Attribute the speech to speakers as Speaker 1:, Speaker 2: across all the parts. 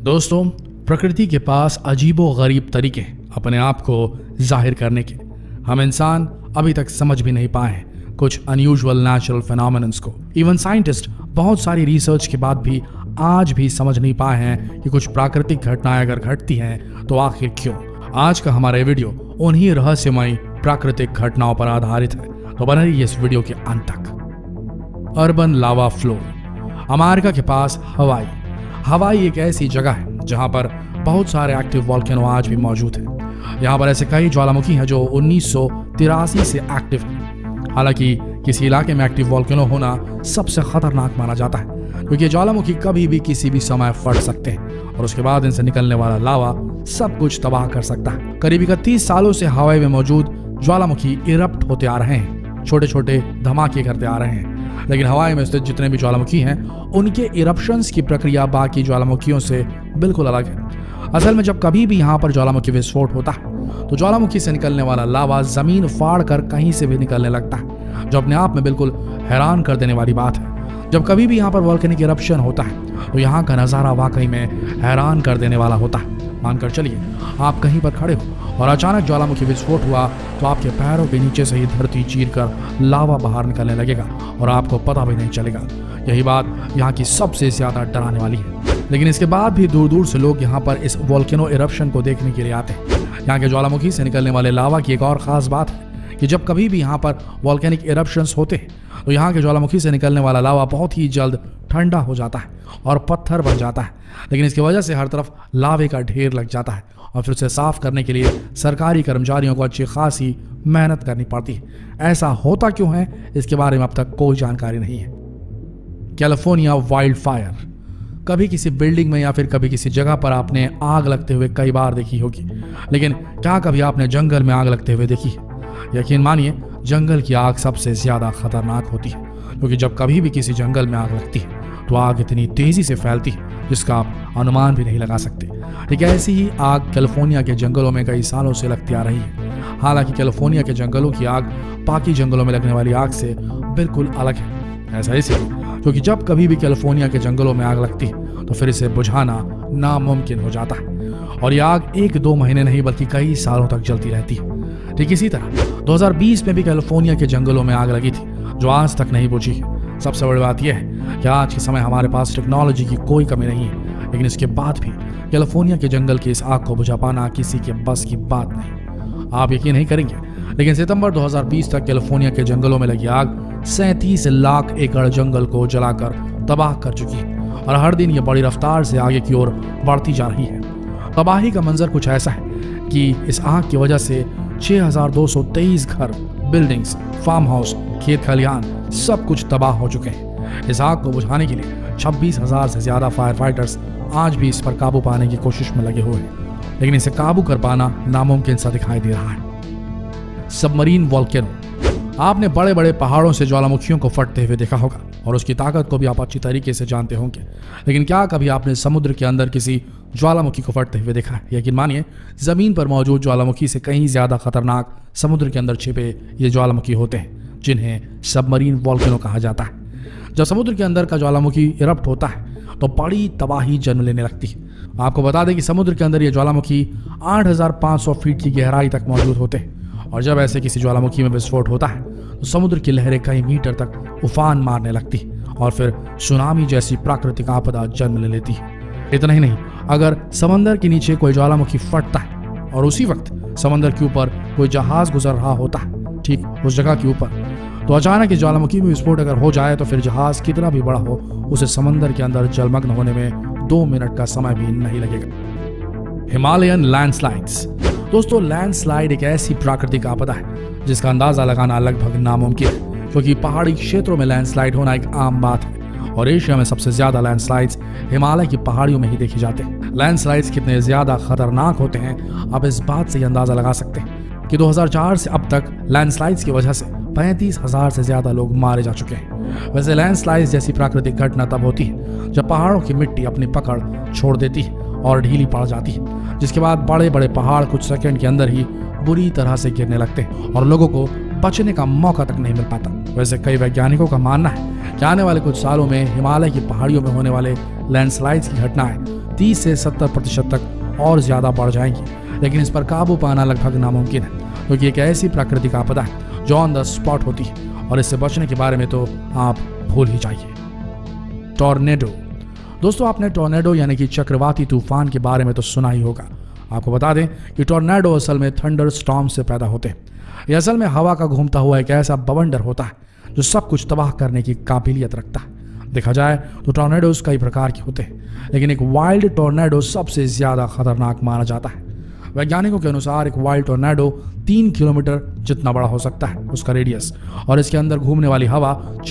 Speaker 1: दोस्तों, प्रकृति के पास अजीबो गरीब तरीके अपने आप को जाहिर करने के हम इंसान अभी तक समझ भी नहीं पाए हैं कुछ अनयूजुअल नेचुरल फिनोमेनन्स को। इवन साइंटिस्ट बहुत सारी रिसर्च के बाद भी आज भी समझ नहीं पाए हैं कि कुछ प्राकृतिक घटनाएं अगर घटती हैं तो आखिर क्यों। आज का हमारा वीडियो उन्हीं रहस्यमयी प्राकृतिक घटनाओं पर आधारित है, तो बने रहिए इस वीडियो के अंत तक। Urban lava flow. अमेरिका के पास हवाई एक ऐसी जगह है जहां पर बहुत सारे एक्टिव वॉल्केनो आज भी मौजूद हैं। यहाँ पर ऐसे कई ज्वालामुखी हैं जो 1983 से एक्टिव हैं। हालांकि किसी इलाके में एक्टिव वॉल्केनो होना सबसे खतरनाक माना जाता है, क्योंकि ज्वालामुखी कभी भी किसी भी समय फट सकते हैं और उसके बाद इनसे निकलने वाला लावा सब कुछ तबाह कर सकता है। करीब 31 सालों से हवाई में मौजूद ज्वालामुखी इरप्ट होते आ रहे हैं, छोटे छोटे धमाके करते आ रहे हैं। लेकिन हवाई में स्थित जितने भी ज्वालामुखी हैं उनके इरप्शंस की प्रक्रिया बाकी ज्वालामुखियों से बिल्कुल अलग है। असल में जब कभी भी यहाँ पर ज्वालामुखी विस्फोट होता है तो ज्वालामुखी से निकलने वाला लावा जमीन फाड़ कर कहीं से भी निकलने लगता है, जो अपने आप में बिल्कुल हैरान कर देने वाली बात है। जब कभी भी यहाँ पर वॉल्केनिक इरप्शन होता है तो यहाँ का नज़ारा वाकई में हैरान कर देने वाला होता है। मानकर चलिए आप कहीं पर खड़े हो और अचानक ज्वालामुखी विस्फोट हुआ तो आपके पैरों के नीचे से ही धरती चीरकर लावा बाहर निकलने लगेगा और आपको पता भी नहीं चलेगा। यही बात यहाँ की सबसे ज्यादा डराने वाली है। लेकिन इसके बाद भी दूर दूर से लोग यहाँ पर इस वॉल्केनो इरप्शन को देखने के लिए आते हैं। यहाँ के ज्वालामुखी से निकलने वाले लावा की एक और खास बात है कि जब कभी भी यहाँ पर वॉल्केनिक इरप्शंस होते हैं तो यहाँ के ज्वालामुखी से निकलने वाला लावा बहुत ही जल्द ठंडा हो जाता है और पत्थर बन जाता है। लेकिन इसकी वजह से हर तरफ लावे का ढेर लग जाता है और फिर उसे साफ करने के लिए सरकारी कर्मचारियों को अच्छी खासी मेहनत करनी पड़ती है। ऐसा होता क्यों है इसके बारे में अब तक कोई जानकारी नहीं है। California wild fire. कभी किसी बिल्डिंग में या फिर कभी किसी जगह पर आपने आग लगते हुए कई बार देखी होगी, लेकिन क्या कभी आपने जंगल में आग लगते हुए देखी है? यकीन मानिए जंगल की आग सबसे ज्यादा खतरनाक होती है, क्योंकि जब कभी भी किसी जंगल में आग लगती है तो आग इतनी तेजी से फैलती है जिसका आप अनुमान भी नहीं लगा सकते। एक ऐसी ही आग कैलिफोर्निया के जंगलों में कई सालों से लगती आ रही है। हालांकि कैलिफोर्निया के जंगलों की आग बाकी जंगलों में लगने वाली आग से बिल्कुल अलग है। ऐसा इसलिए क्योंकि जब कभी भी कैलिफोर्निया के जंगलों में आग लगती है तो फिर इसे बुझाना नामुमकिन हो जाता है और यह आग 1-2 महीने नहीं बल्कि कई सालों तक जलती रहती है। ठीक इसी तरह 2020 में भी कैलिफोर्निया के जंगलों में आग लगी थी जो आज तक नहीं बुझी है। सबसे बड़ी बात यह है कि आज के समय हमारे पास टेक्नोलॉजी की कोई कमी नहीं है, लेकिन इसके बाद भी कैलिफोर्निया के जंगल की इस आग को बुझा पाना किसी के बस की बात नहीं। आप यकीन नहीं करेंगे, लेकिन सितंबर 2020 तक कैलिफोर्निया के जंगलों में लगी आग 37 लाख एकड़ जंगल को जलाकर तबाह कर चुकी है और हर दिन ये बड़ी रफ्तार से आगे की ओर बढ़ती जा रही है। तबाही का मंजर कुछ ऐसा है कि इस आग की वजह से 6223 घर, बिल्डिंग्स, फार्म हाउस, खेत खलिहान सब कुछ तबाह हो चुके हैं। इस आग को बुझाने के लिए 26,000 से ज्यादा फायर फाइटर्स आज भी इस पर काबू पाने की कोशिश में लगे हुए हैं, लेकिन इसे काबू कर पाना नामुमकिन सा दिखाई दे रहा है। Submarine volcano. आपने बड़े बड़े पहाड़ों से ज्वालामुखियों को फटते हुए देखा होगा और उसकी ताकत को भी आप अच्छी तरीके से जानते होंगे, लेकिन क्या कभी आपने समुद्र के अंदर किसी ज्वालामुखी को फटते हुए देखा है? यकीन मानिए जमीन पर मौजूद ज्वालामुखी से कहीं ज्यादा खतरनाक समुद्र के अंदर छिपे ये ज्वालामुखी होते हैं, जिन्हें सबमरीन वॉल्केनो कहा जाता है। जब समुद्र के अंदर का ज्वालामुखी इरप्ट होता है तो बड़ी तबाही जन्म लेने लगती है। आपको बता दें कि समुद्र के अंदर ये ज्वालामुखी 8500 फीट की गहराई तक मौजूद होते हैं और जब ऐसे किसी ज्वालामुखी में विस्फोट होता है तो समुद्र की लहरें कई मीटर तक उफान मारने लगती है और फिर सुनामी जैसी प्राकृतिक आपदा जन्म ले लेती है। इतना ही नहीं, अगर समंदर के नीचे कोई ज्वालामुखी फटता है और उसी वक्त समंदर के ऊपर कोई जहाज गुजर रहा होता है ठीक उस जगह के ऊपर, तो अचानक इस ज्वालामुखी में विस्फोट अगर हो जाए तो फिर जहाज कितना भी बड़ा हो उसे समंदर के अंदर जलमग्न होने में 2 मिनट का समय भी नहीं लगेगा। Himalayan landslides. दोस्तों, लैंडस्लाइड एक ऐसी प्राकृतिक आपदा है जिसका अंदाजा लगाना लगभग नामुमकिन है, क्योंकि पहाड़ी क्षेत्रों में लैंडस्लाइड होना एक आम बात है और एशिया में सबसे ज्यादा लैंडस्लाइड्स हिमालय की पहाड़ियों में ही देखे जाते हैं। लैंडस्लाइड्स कितने ज्यादा खतरनाक होते हैं आप इस बात से ही अंदाजा लगा सकते हैं कि 2004 से अब तक लैंडस्लाइड्स की वजह से 35,000 से ज्यादा लोग मारे जा चुके हैं। वैसे लैंडस्लाइड्स जैसी प्राकृतिक घटना तब होती है जब पहाड़ों की मिट्टी अपनी पकड़ छोड़ देती है और ढीली पड़ जाती है, जिसके बाद बड़े बड़े पहाड़ कुछ सेकंड के अंदर ही बुरी तरह से गिरने लगते हैं और लोगों को बचने का मौका तक नहीं मिल पाता। वैसे कई वैज्ञानिकों का मानना है कि आने वाले कुछ सालों में हिमालय की पहाड़ियों में होने वाले लैंडस्लाइड्स की घटनाएं 30 से 70% तक और ज्यादा बढ़ जाएंगी। लेकिन इस पर काबू पाना लगभग नामुमकिन है, क्योंकि एक ऐसी प्राकृतिक आपदा है जो ऑन द स्पॉट होती है, और इससे बचने के बारे में तो आप भूल ही जाइए। टॉर्नेडो। दोस्तों, आपने टॉर्नेडो यानी कि चक्रवाती तूफान के बारे में तो सुना ही होगा। आपको बता दें कि टॉर्नेडो असल में थंडर स्टॉर्म से पैदा होते हैं। यह असल में हवा का घूमता हुआ एक ऐसा बवंडर होता है जो सब कुछ तबाह करने की काबिलियत रखता है। देखा जाए तो टॉर्नेडोज कई प्रकार के होते हैं, लेकिन एक वाइल्ड टॉर्नेडो सबसे ज्यादा खतरनाक माना जाता है। वैज्ञानिकों के अनुसार एक वाइल्ड टॉर्नेडो 3 किलोमीटर जितना बड़ा हो सकता है उसका रेडियस, और इसके अंदर घूमने वाली हवा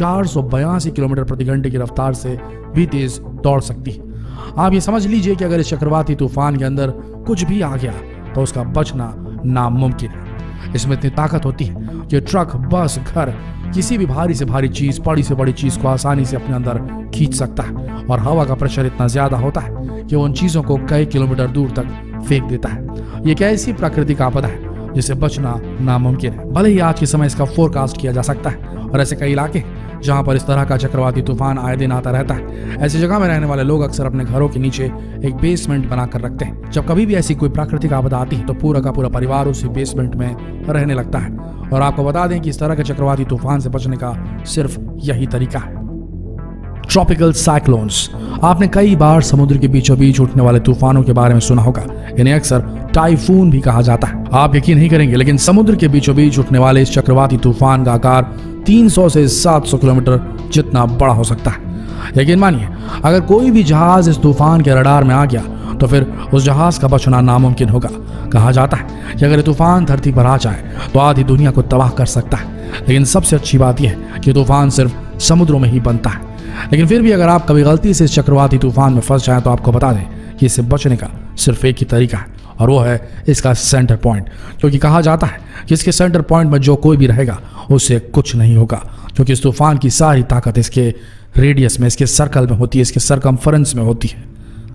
Speaker 1: 482 किलोमीटर प्रति घंटे की रफ्तार से भी तेज दौड़ सकती है। आप ये समझ लीजिए कि अगर इस चक्रवाती तूफान के अंदर कुछ भी आ गया तो उसका बचना नामुमकिन है। इसमें इतनी ताकत होती है कि ट्रक, बस, घर, किसी भी भारी से भारी चीज, बड़ी से बड़ी चीज को आसानी से अपने अंदर खींच सकता है, और हवा का प्रेशर इतना ज्यादा होता है कि उन चीजों को कई किलोमीटर दूर तक फेंक देता है। ये एक ऐसी प्राकृतिक आपदा है जिसे बचना नामुमकिन है। भले ही आज के समय इसका फोरकास्ट किया जा सकता है, और ऐसे कई इलाके जहां पर इस तरह का चक्रवाती तूफान आए दिन आता रहता है। ऐसी जगह में रहने वाले लोग अक्सर अपने घरों के नीचे एक बेसमेंट बनाकर रखते हैं। जब कभी भी ऐसी कोई प्राकृतिक आपदा आती है तो पूरा का पूरा परिवार उसी बेसमेंट में रहने लगता है। और आपको बता दें कि इस तरह के चक्रवाती तूफान से बचने का सिर्फ यही तरीका है। Tropical cyclones. आपने कई बार समुद्र के बीचों बीच उठने वाले तूफानों के बारे में सुना होगा। इन्हें अक्सर टाइफून भी कहा जाता है। आप यकीन नहीं करेंगे, लेकिन समुद्र के बीचों बीच उठने वाले इस चक्रवाती तूफान का आकार 300 से 700 किलोमीटर जितना बड़ा हो सकता है। यकीन मानिए, अगर कोई भी जहाज इस तूफान के रडार में आ गया तो फिर उस जहाज का बचना नामुमकिन होगा। कहा जाता है कि अगर तूफान धरती पर आ जाए तो आधी दुनिया को तबाह कर सकता है। लेकिन सबसे अच्छी बात यह है कि तूफान सिर्फ समुद्रों में ही बनता है। लेकिन फिर भी अगर आप कभी गलती से इस चक्रवाती तूफान में फंस जाए तो आपको बता दें कि इससे बचने का सिर्फ एक ही तरीका है, और वो है इसका सेंटर पॉइंट। क्योंकि कहा जाता है कि इसके सेंटर पॉइंट में जो कोई भी रहेगा उससे कुछ नहीं होगा, क्योंकि इस तूफान की सारी ताकत इसके रेडियस में, इसके सर्कल में होती है, इसके सरकमफरेंस में होती है।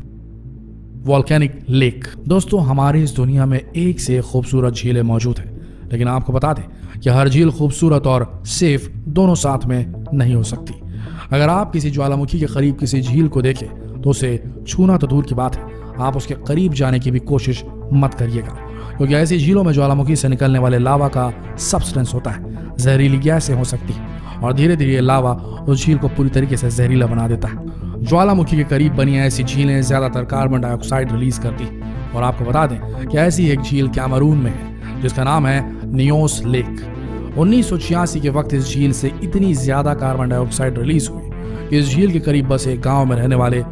Speaker 1: Volcanic lake. दोस्तों, हमारी इस दुनिया में एक से एक खूबसूरत झीलें मौजूद हैं, लेकिन आपको बता दें कि हर झील खूबसूरत और सेफ दोनों साथ में नहीं हो सकती। अगर आप किसी ज्वालामुखी के करीब किसी झील को देखें तो उसे छूना तो दूर की बात है, आप उसके करीब जाने की भी कोशिश मत करिएगा, क्योंकि ऐसी झीलों में ज्वालामुखी से निकलने वाले लावा का सब्सटेंस होता है, जहरीली गैसें हो सकती है, और धीरे धीरे ये लावा उस झील को पूरी तरीके से जहरीला बना देता है। ज्वालामुखी के करीब बनी ऐसी झीलें ज्यादातर कार्बन डाइऑक्साइड रिलीज करती है, और आपको बता दें कि ऐसी एक झील कैमरून में है जिसका नाम है नियोस लेक। 1986 के वक्त इस झील से इतनी ज्यादा कार्बन डाइऑक्साइड रिलीज हुई कि इस झील के करीब बसे गांव में रहने वाले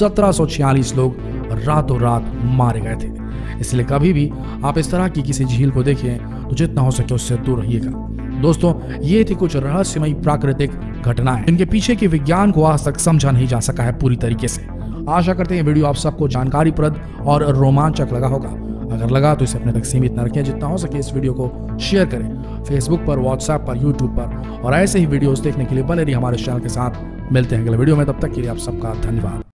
Speaker 1: 1746 लोग रातों रात मारे गए थे। इसलिए कभी भी आप इस तरह की किसी झील को देखें तो जितना हो सके उससे दूर रहिएगा। दोस्तों, ये थी कुछ रहस्यमयी प्राकृतिक घटनाएं जिनके पीछे के विज्ञान को आज तक समझा नहीं जा सका है पूरी तरीके से। आशा करते हैं वीडियो आप सबको जानकारीप्रद और रोमांचक लगा होगा। अगर लगा तो इसे अपने तक सीमित न रखें, जितना हो सके इस वीडियो को शेयर करें फेसबुक पर, व्हाट्सएप पर, यूट्यूब पर, और ऐसे ही वीडियोस देखने के लिए बने रहिए हमारे चैनल के साथ। मिलते हैं अगले वीडियो में, तब तक के लिए आप सबका धन्यवाद।